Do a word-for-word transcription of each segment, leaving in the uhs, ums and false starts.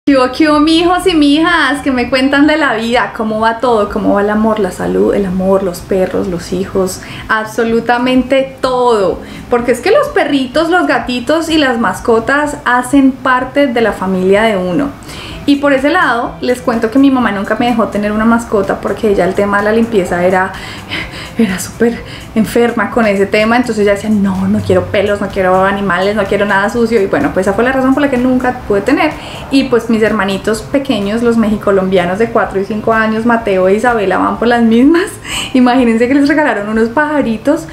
¿Qué hubo, qué hubo, mijos y mijas? Que me cuentan de la vida, cómo va todo, cómo va el amor, la salud, el amor, los perros, los hijos, absolutamente todo. Porque es que los perritos, los gatitos y las mascotas hacen parte de la familia de uno. Y por ese lado, les cuento que mi mamá nunca me dejó tener una mascota porque ella el tema de la limpieza era, era súper enferma con ese tema. Entonces ella decía, no, no quiero pelos, no quiero animales, no quiero nada sucio. Y bueno, pues esa fue la razón por la que nunca pude tener. Y pues mis hermanitos pequeños, los mexicolombianos de cuatro y cinco años, Mateo e Isabela, van por las mismas. Imagínense que les regalaron unos pajaritos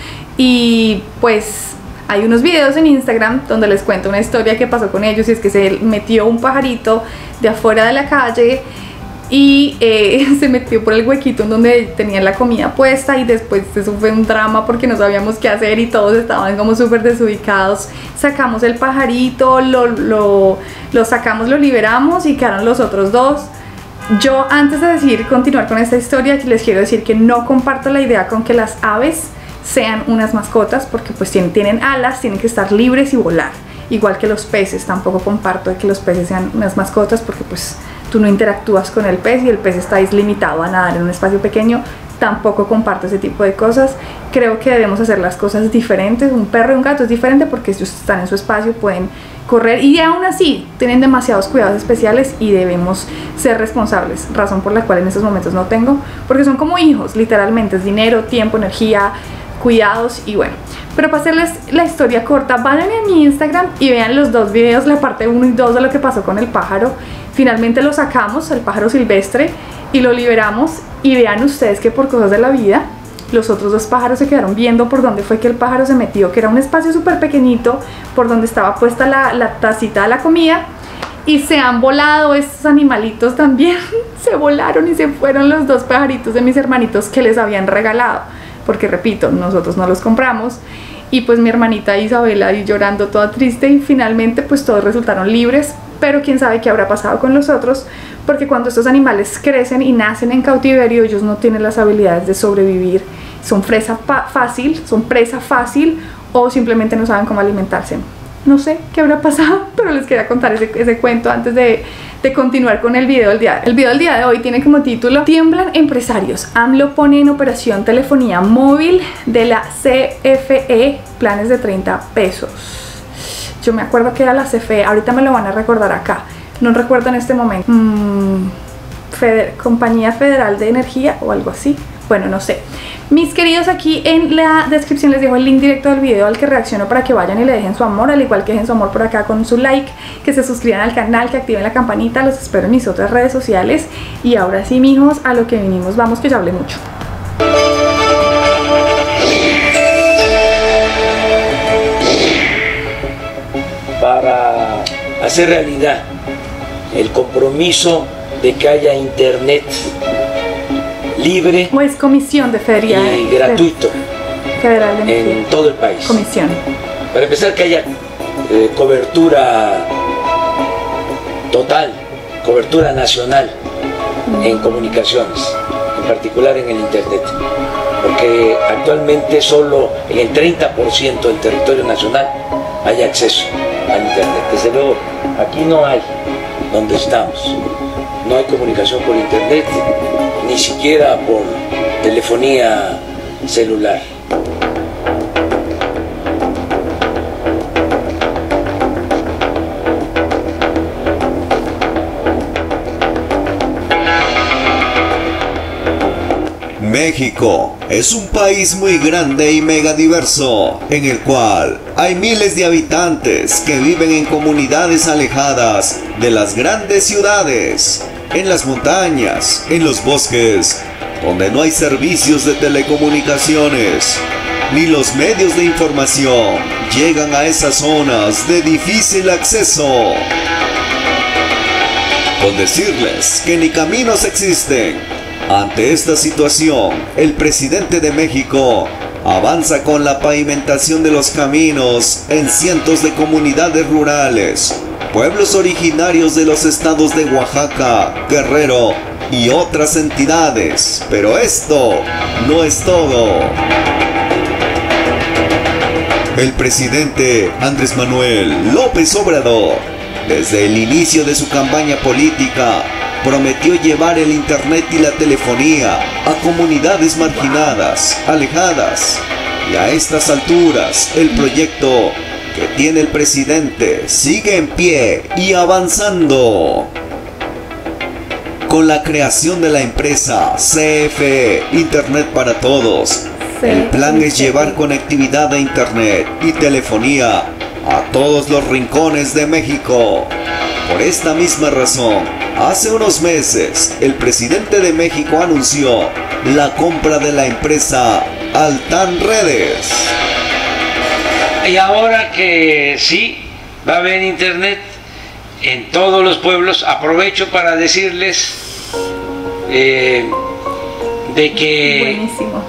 y pues... hay unos videos en Instagram donde les cuento una historia que pasó con ellos, y es que se metió un pajarito de afuera de la calle y eh, se metió por el huequito en donde tenían la comida puesta, y después eso fue un drama porque no sabíamos qué hacer y todos estaban como súper desubicados. Sacamos el pajarito, lo, lo, lo sacamos, lo liberamos y quedaron los otros dos. Yo, antes de decidir continuar con esta historia, les quiero decir que no comparto la idea con que las aves sean unas mascotas, porque pues tienen, tienen alas, tienen que estar libres y volar, igual que los peces. Tampoco comparto de que los peces sean unas mascotas, porque pues tú no interactúas con el pez y el pez está limitado a nadar en un espacio pequeño. Tampoco comparto ese tipo de cosas. Creo que debemos hacer las cosas diferentes. Un perro y un gato es diferente porque ellos están en su espacio, pueden correr, y aún así tienen demasiados cuidados especiales y debemos ser responsables, razón por la cual en estos momentos no tengo, porque son como hijos, literalmente. Es dinero, tiempo, energía, cuidados. Y bueno, pero para hacerles la historia corta, vayan a mi Instagram y vean los dos videos, la parte uno y dos de lo que pasó con el pájaro. Finalmente lo sacamos, el pájaro silvestre, y lo liberamos, y vean ustedes que por cosas de la vida los otros dos pájaros se quedaron viendo por dónde fue que el pájaro se metió, que era un espacio súper pequeñito por donde estaba puesta la, la tacita de la comida, y se han volado estos animalitos también. Se volaron y se fueron los dos pajaritos de mis hermanitos que les habían regalado, porque repito, nosotros no los compramos. Y pues mi hermanita Isabela ahí llorando toda triste, y finalmente pues todos resultaron libres, pero quién sabe qué habrá pasado con los otros, porque cuando estos animales crecen y nacen en cautiverio, ellos no tienen las habilidades de sobrevivir, son presa fácil, son presa fácil, o simplemente no saben cómo alimentarse. No sé qué habrá pasado, pero les quería contar ese, ese cuento antes de, de continuar con el video del día. El video del día de hoy tiene como título: tiemblan empresarios, AMLO pone en operación telefonía móvil de la C F E, planes de treinta pesos. Yo me acuerdo que era la C F E, ahorita me lo van a recordar acá, no recuerdo en este momento. mm, Feder, Compañía Federal de Energía o algo así. Bueno, no sé. Mis queridos, aquí en la descripción les dejo el link directo del video al que reacciono para que vayan y le dejen su amor, al igual que dejen su amor por acá con su like, que se suscriban al canal, que activen la campanita. Los espero en mis otras redes sociales. Y ahora sí, mijos, a lo que vinimos, vamos, que ya hablé mucho. Para hacer realidad el compromiso de que haya internet libre, o es comisión de feria y gratuito federal de energía en todo el país. Comisión. Para empezar, que haya eh, cobertura total, cobertura nacional mm. en comunicaciones, en particular en el internet, porque actualmente solo en el treinta por ciento del territorio nacional hay acceso al internet. Desde luego, aquí no hay, donde estamos, no hay comunicación por internet, ni siquiera por telefonía celular. México es un país muy grande y mega diverso, en el cual hay miles de habitantes que viven en comunidades alejadas de las grandes ciudades, en las montañas, en los bosques, donde no hay servicios de telecomunicaciones, ni los medios de información llegan a esas zonas de difícil acceso. Con decirles que ni caminos existen. Ante esta situación, el presidente de México avanza con la pavimentación de los caminos en cientos de comunidades rurales, pueblos originarios de los estados de Oaxaca, Guerrero y otras entidades. Pero esto no es todo. El presidente Andrés Manuel López Obrador desde el inicio de su campaña política, prometió llevar el internet y la telefonía a comunidades marginadas, alejadas. Y a estas alturas, el proyecto que tiene el presidente sigue en pie y avanzando. Con la creación de la empresa C F E, Internet para Todos, el plan es llevar conectividad a internet y telefonía a todos los rincones de México. Por esta misma razón, hace unos meses, el presidente de México anunció la compra de la empresa Altán Redes. Y ahora que sí va a haber internet en todos los pueblos, aprovecho para decirles eh, de que Buenísimo.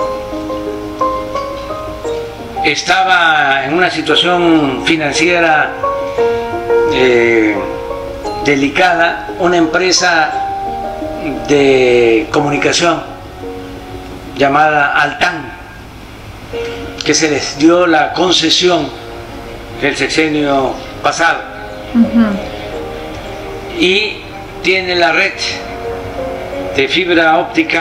estaba en una situación financiera eh, delicada una empresa de comunicación llamada Altán, que se les dio la concesión del sexenio pasado. Uh-huh. Y tiene la red de fibra óptica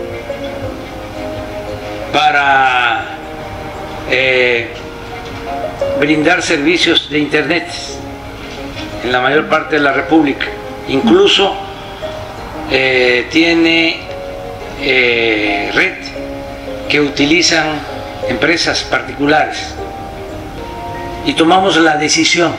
para eh, brindar servicios de internet en la mayor parte de la República. Incluso eh, tiene eh, red que utilizan empresas particulares, y tomamos la decisión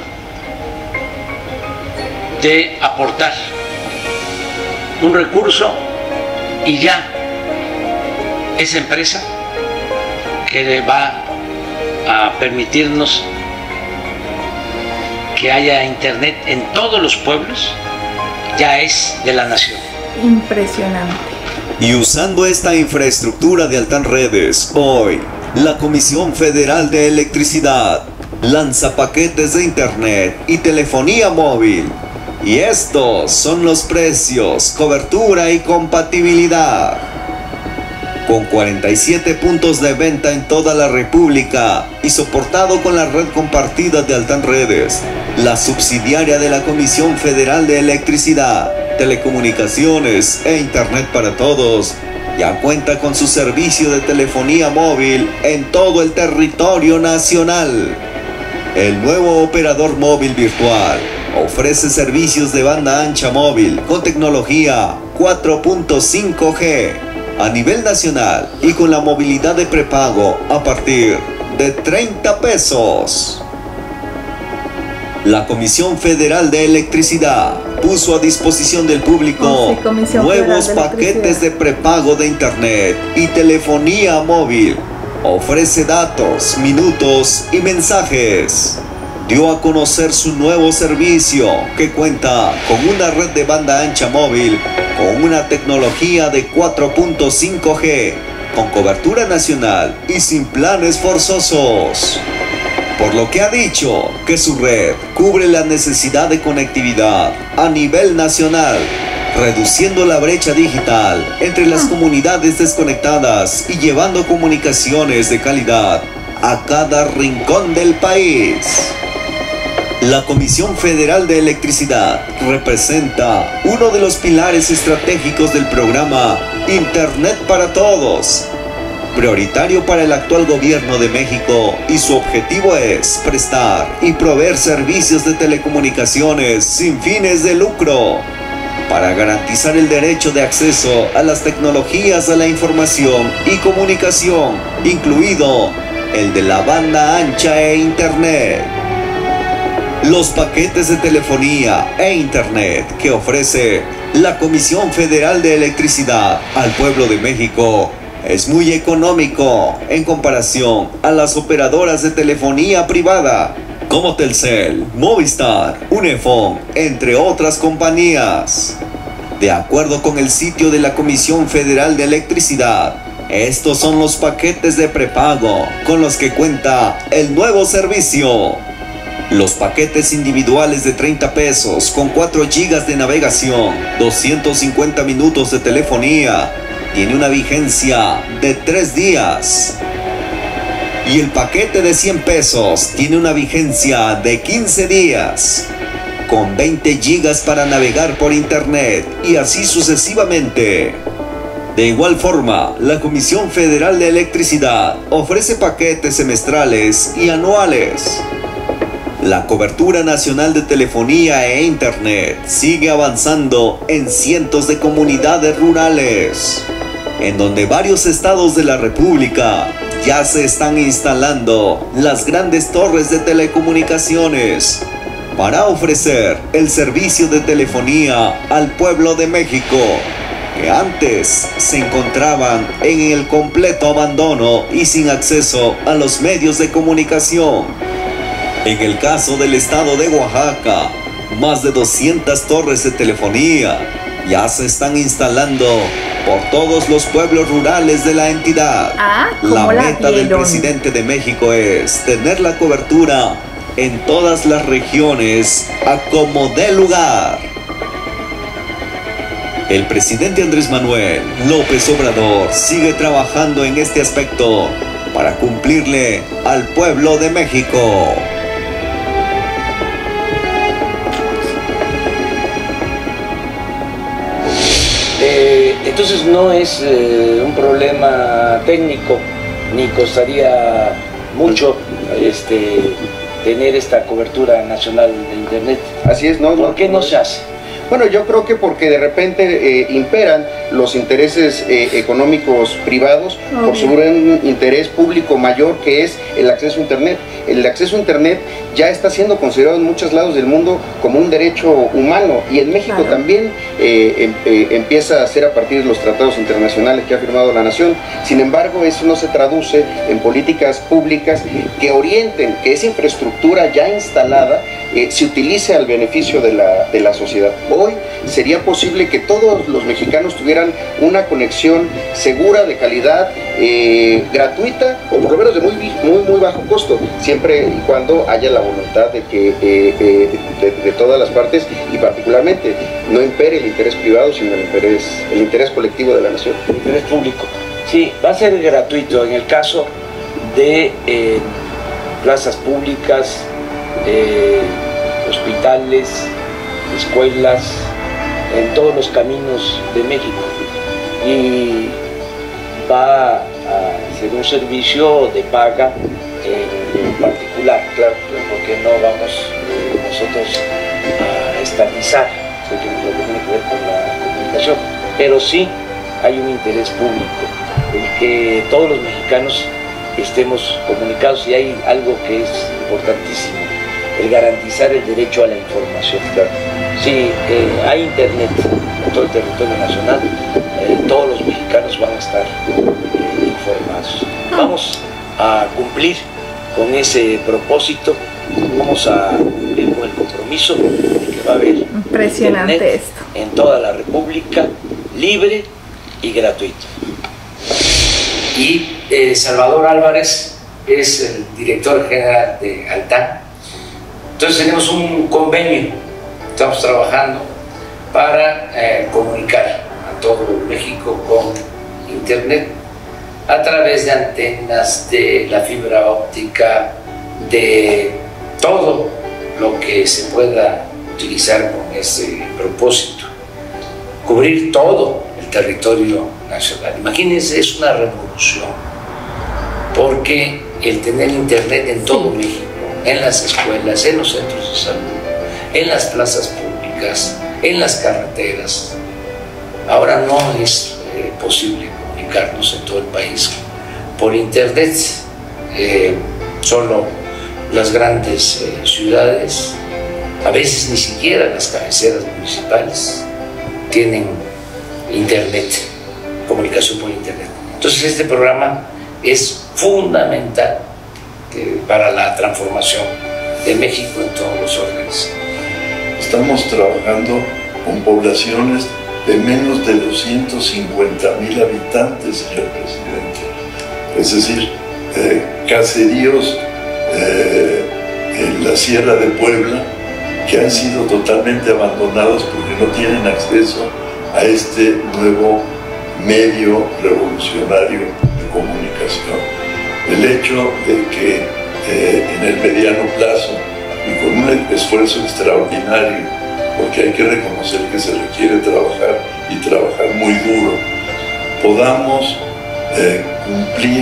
de aportar un recurso, y ya esa empresa que va a permitirnos que haya internet en todos los pueblos ya es de la nación. Impresionante. Y usando esta infraestructura de Altán Redes, hoy la Comisión Federal de Electricidad lanza paquetes de internet y telefonía móvil. Y estos son los precios, cobertura y compatibilidad. Con cuarenta y siete puntos de venta en toda la República y soportado con la red compartida de Altán Redes, la subsidiaria de la Comisión Federal de Electricidad, Telecomunicaciones e Internet para Todos, ya cuenta con su servicio de telefonía móvil en todo el territorio nacional. El nuevo operador móvil virtual ofrece servicios de banda ancha móvil con tecnología cuatro punto cinco G a nivel nacional y con la movilidad de prepago a partir de treinta pesos. La Comisión Federal de Electricidad puso a disposición del público Oh, sí, nuevos de paquetes de prepago de internet y telefonía móvil. Ofrece datos, minutos y mensajes. Dio a conocer su nuevo servicio, que cuenta con una red de banda ancha móvil con una tecnología de cuatro punto cinco G, con cobertura nacional y sin planes forzosos. Por lo que ha dicho que su red cubre la necesidad de conectividad a nivel nacional, reduciendo la brecha digital entre las comunidades desconectadas y llevando comunicaciones de calidad a cada rincón del país. La Comisión Federal de Electricidad representa uno de los pilares estratégicos del programa Internet para Todos, prioritario para el actual gobierno de México, y su objetivo es prestar y proveer servicios de telecomunicaciones sin fines de lucro, para garantizar el derecho de acceso a las tecnologías de la información y comunicación, incluido el de la banda ancha e internet. Los paquetes de telefonía e internet que ofrece la Comisión Federal de Electricidad al pueblo de México es muy económico en comparación a las operadoras de telefonía privada como Telcel, Movistar, Unifón, entre otras compañías. De acuerdo con el sitio de la Comisión Federal de Electricidad, estos son los paquetes de prepago con los que cuenta el nuevo servicio. Los paquetes individuales de treinta pesos con cuatro gigas de navegación, doscientos cincuenta minutos de telefonía, tiene una vigencia de tres días. Y el paquete de cien pesos tiene una vigencia de quince días. con veinte gigas para navegar por internet y así sucesivamente. De igual forma, la Comisión Federal de Electricidad ofrece paquetes semestrales y anuales. La cobertura nacional de telefonía e internet sigue avanzando en cientos de comunidades rurales, en donde varios estados de la República ya se están instalando las grandes torres de telecomunicaciones para ofrecer el servicio de telefonía al pueblo de México, que antes se encontraban en el completo abandono y sin acceso a los medios de comunicación. En el caso del estado de Oaxaca, más de doscientas torres de telefonía ya se están instalando por todos los pueblos rurales de la entidad. Ah, la ¿cómo la meta del vieron? presidente de México es tener la cobertura en todas las regiones a como dé lugar. El presidente Andrés Manuel López Obrador sigue trabajando en este aspecto para cumplirle al pueblo de México. Eh, entonces no es eh, un problema técnico, ni costaría mucho este, tener esta cobertura nacional de internet. Así es, ¿no? ¿Por qué no se hace? Bueno, yo creo que porque de repente eh, imperan los intereses eh, económicos privados por sobre un interés público mayor, que es el acceso a internet. El acceso a internet ya está siendo considerado en muchos lados del mundo como un derecho humano, y en México Claro. también eh, em, eh, empieza a ser a partir de los tratados internacionales que ha firmado la nación. Sin embargo, eso no se traduce en políticas públicas que orienten que esa infraestructura ya instalada eh, se utilice al beneficio de la, de la sociedad. Hoy sería posible que todos los mexicanos tuvieran una conexión segura, de calidad, eh, gratuita, o por lo menos de muy, muy, muy bajo costo, siempre y cuando haya la voluntad de que eh, eh, de, de todas las partes, y particularmente no impere el interés privado, sino el interés, el interés colectivo de la nación. El interés público. Sí, va a ser gratuito en el caso de eh, plazas públicas, eh, hospitales, escuelas, en todos los caminos de México, y va a ser un servicio de paga en, en particular, claro, porque no vamos eh, nosotros a estatizar lo que tiene que ver con la comunicación, pero sí hay un interés público, el que todos los mexicanos estemos comunicados, y hay algo que es importantísimo: el garantizar el derecho a la información. Claro. Si eh, hay internet en todo el territorio nacional, eh, todos los mexicanos van a estar eh, informados. Vamos a cumplir con ese propósito, vamos a cumplir con el compromiso de que va a haber Impresionante internet esto. en toda la República, libre y gratuito. Y eh, Salvador Álvarez es el director general de Altán. Entonces tenemos un convenio, estamos trabajando para eh, comunicar a todo México con internet a través de antenas, de la fibra óptica, de todo lo que se pueda utilizar con ese propósito. Cubrir todo el territorio nacional. Imagínense, es una revolución, porque el tener internet en todo México, en las escuelas, en los centros de salud, en las plazas públicas, en las carreteras. Ahora no es eh, posible comunicarnos en todo el país por internet. Eh, solo las grandes eh, ciudades, a veces ni siquiera las cabeceras municipales, tienen internet, comunicación por internet. Entonces este programa es fundamental eh, para la transformación de México en todos los órdenes. Estamos trabajando con poblaciones de menos de doscientos cincuenta mil habitantes, señor presidente. Es decir, eh, caseríos eh, en la Sierra de Puebla que han sido totalmente abandonados porque no tienen acceso a este nuevo medio revolucionario de comunicación. El hecho de que eh, en el mediano plazo y con un esfuerzo extraordinario, porque hay que reconocer que se requiere trabajar y trabajar muy duro, podamos eh, cumplir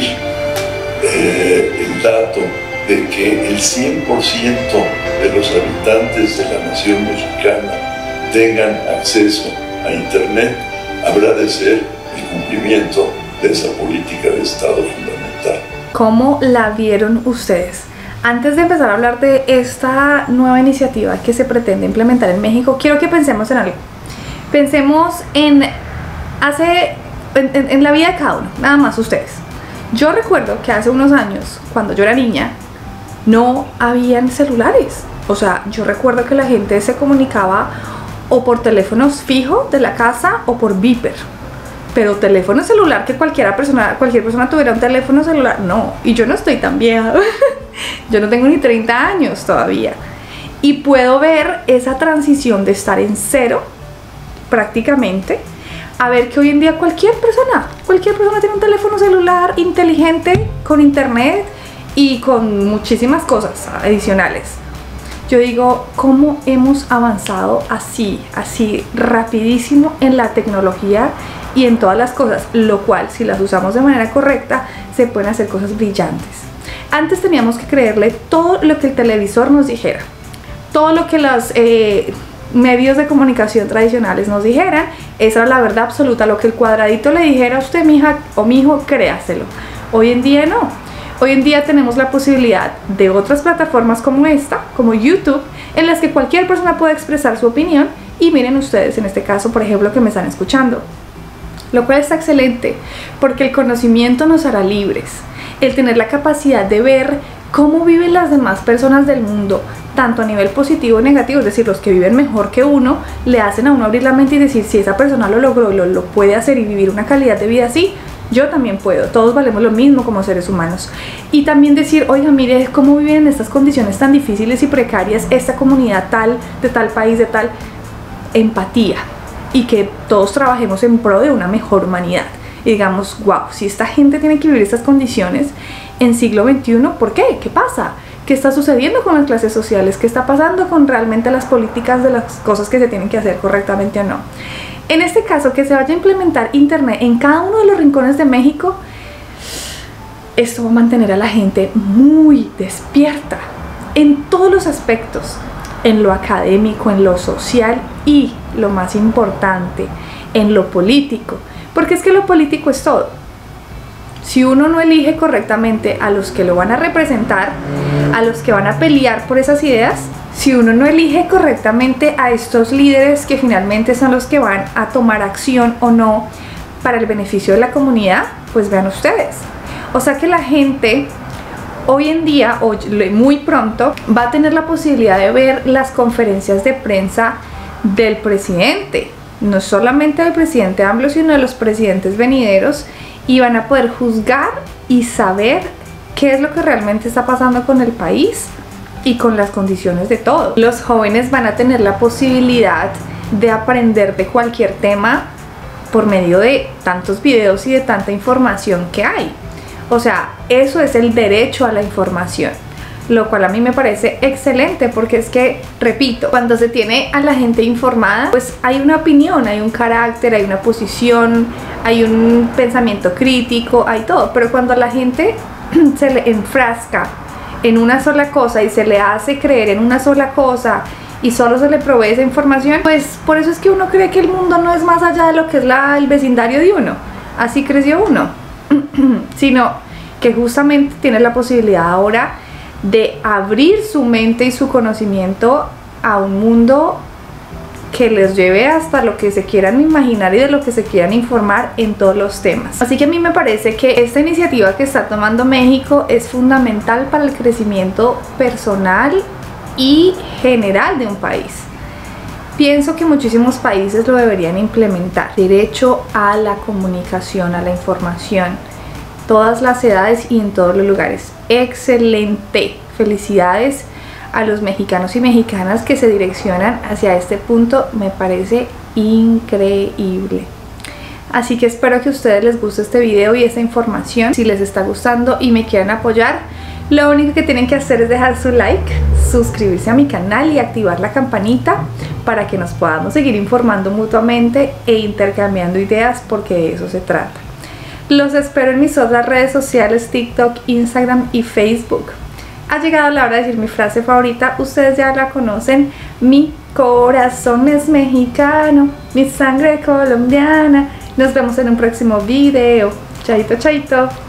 eh, el dato de que el cien por ciento de los habitantes de la nación mexicana tengan acceso a Internet, habrá de ser el cumplimiento de esa política de Estado fundamental. ¿Cómo la vieron ustedes? Antes de empezar a hablar de esta nueva iniciativa que se pretende implementar en México, quiero que pensemos en algo. Pensemos en, hace, en, en, en la vida de cada uno, nada más ustedes. Yo recuerdo que hace unos años, cuando yo era niña, no habían celulares. O sea, yo recuerdo que la gente se comunicaba o por teléfonos fijos de la casa o por beeper. Pero teléfono celular, que cualquiera persona, cualquier persona tuviera un teléfono celular, no. Y yo no estoy tan vieja. Yo no tengo ni treinta años todavía. Y puedo ver esa transición de estar en cero, prácticamente, a ver que hoy en día cualquier persona, cualquier persona tiene un teléfono celular inteligente, con internet y con muchísimas cosas adicionales. Yo digo, ¿cómo hemos avanzado así, así rapidísimo en la tecnología y en todas las cosas? Lo cual, si las usamos de manera correcta, se pueden hacer cosas brillantes. Antes teníamos que creerle todo lo que el televisor nos dijera, todo lo que los eh, medios de comunicación tradicionales nos dijeran. Esa era la verdad absoluta. Lo que el cuadradito le dijera a usted, mija o mijo, créaselo. Hoy en día no. Hoy en día tenemos la posibilidad de otras plataformas como esta, como YouTube, en las que cualquier persona puede expresar su opinión. Y miren ustedes, en este caso, por ejemplo, que me están escuchando, lo cual está excelente, porque el conocimiento nos hará libres. El tener la capacidad de ver cómo viven las demás personas del mundo, tanto a nivel positivo o negativo, es decir, los que viven mejor que uno, le hacen a uno abrir la mente y decir, si esa persona lo logró y lo, lo puede hacer y vivir una calidad de vida así, yo también puedo. Todos valemos lo mismo como seres humanos. Y también decir, oiga, mire cómo viven en estas condiciones tan difíciles y precarias esta comunidad tal, de tal país, de tal. Empatía. Y que todos trabajemos en pro de una mejor humanidad. Y digamos, wow, si esta gente tiene que vivir estas condiciones en siglo veintiuno, ¿por qué? ¿Qué pasa? ¿Qué está sucediendo con las clases sociales? ¿Qué está pasando con realmente las políticas de las cosas que se tienen que hacer correctamente o no? En este caso, que se vaya a implementar Internet en cada uno de los rincones de México, esto va a mantener a la gente muy despierta en todos los aspectos, en lo académico, en lo social y, lo más importante, en lo político. Porque es que lo político es todo. Si uno no elige correctamente a los que lo van a representar, a los que van a pelear por esas ideas, si uno no elige correctamente a estos líderes que finalmente son los que van a tomar acción o no para el beneficio de la comunidad, pues vean ustedes. O sea que la gente hoy en día, o muy pronto, va a tener la posibilidad de ver las conferencias de prensa del presidente. No solamente del presidente AMLO, sino de los presidentes venideros, y van a poder juzgar y saber qué es lo que realmente está pasando con el país y con las condiciones de todo. Los jóvenes van a tener la posibilidad de aprender de cualquier tema por medio de tantos videos y de tanta información que hay. O sea, eso es el derecho a la información, lo cual a mí me parece excelente, porque es que, repito, cuando se tiene a la gente informada, pues hay una opinión, hay un carácter, hay una posición, hay un pensamiento crítico, hay todo. Pero cuando a la gente se le enfrasca en una sola cosa y se le hace creer en una sola cosa y solo se le provee esa información, pues por eso es que uno cree que el mundo no es más allá de lo que es la, el vecindario de uno. Así creció uno. Sino que justamente tiene la posibilidad ahora de abrir su mente y su conocimiento a un mundo que les lleve hasta lo que se quieran imaginar y de lo que se quieran informar en todos los temas. Así que a mí me parece que esta iniciativa que está tomando México es fundamental para el crecimiento personal y general de un país. Pienso que muchísimos países lo deberían implementar. Derecho a la comunicación, a la información, todas las edades y en todos los lugares. Excelente. Felicidades a los mexicanos y mexicanas que se direccionan hacia este punto. Me parece increíble. Así que espero que a ustedes les guste este video y esta información. Si les está gustando y me quieren apoyar, Lo único que tienen que hacer es dejar su like, suscribirse a mi canal y activar la campanita para que nos podamos seguir informando mutuamente e intercambiando ideas, porque de eso se trata. Los espero en mis otras redes sociales, TikTok, Instagram y Facebook. Ha llegado la hora de decir mi frase favorita, ustedes ya la conocen: mi corazón es mexicano, mi sangre colombiana. Nos vemos en un próximo video. Chaito, chaito.